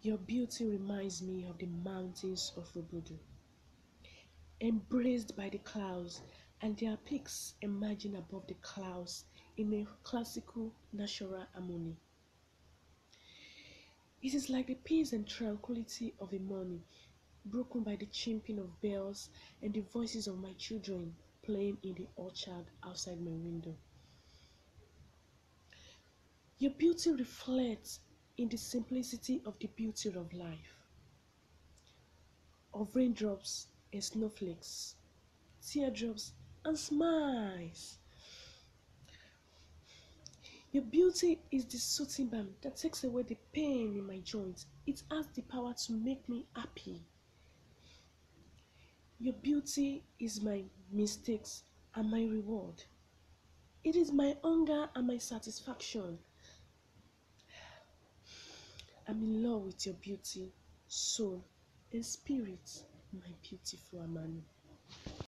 Your beauty reminds me of the mountains of Obudu, embraced by the clouds, and their peaks emerging above the clouds in a classical natural harmony. It is like the peace and tranquility of a morning, broken by the chimping of bells and the voices of my children playing in the orchard outside my window. Your beauty reflects in the simplicity of the beauty of life, of raindrops and snowflakes, teardrops and smiles. Your beauty is the soothing balm that takes away the pain in my joints. It has the power to make me happy. Your beauty is my mistakes and my reward. It is my hunger and my satisfaction. I'm in love with your beauty, soul, and spirit, my beautiful Amani.